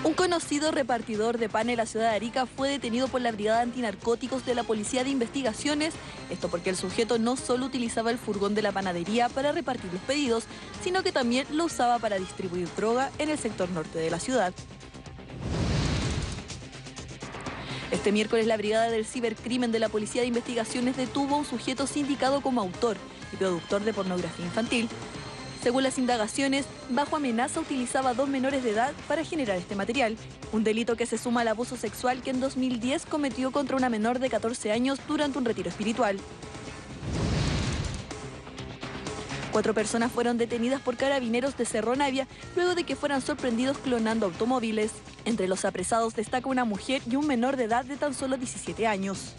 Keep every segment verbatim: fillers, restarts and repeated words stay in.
Un conocido repartidor de pan en la ciudad de Arica fue detenido por la Brigada Antinarcóticos de la Policía de Investigaciones, esto porque el sujeto no solo utilizaba el furgón de la panadería para repartir los pedidos, sino que también lo usaba para distribuir droga en el sector norte de la ciudad. Este miércoles la Brigada del Cibercrimen de la Policía de Investigaciones detuvo a un sujeto sindicado como autor y productor de pornografía infantil. Según las indagaciones, bajo amenaza utilizaba a dos menores de edad para generar este material, un delito que se suma al abuso sexual que en dos mil diez cometió contra una menor de catorce años durante un retiro espiritual. Cuatro personas fueron detenidas por carabineros de Cerro Navia luego de que fueran sorprendidos clonando automóviles. Entre los apresados destaca una mujer y un menor de edad de tan solo diecisiete años.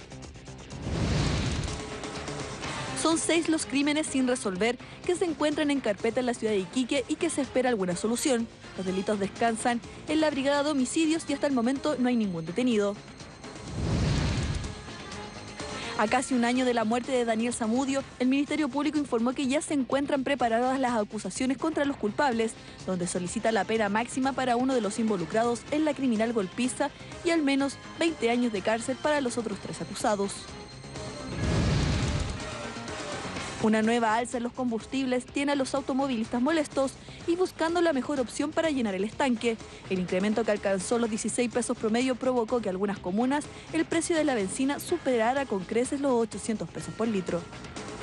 Son seis los crímenes sin resolver que se encuentran en carpeta en la ciudad de Iquique y que se espera alguna solución. Los delitos descansan en la Brigada de Homicidios y hasta el momento no hay ningún detenido. A casi un año de la muerte de Daniel Zamudio, el Ministerio Público informó que ya se encuentran preparadas las acusaciones contra los culpables, donde solicita la pena máxima para uno de los involucrados en la criminal golpiza y al menos veinte años de cárcel para los otros tres acusados. Una nueva alza en los combustibles tiene a los automovilistas molestos y buscando la mejor opción para llenar el estanque. El incremento que alcanzó los dieciséis pesos promedio provocó que en algunas comunas el precio de la benzina superara con creces los ochocientos pesos por litro.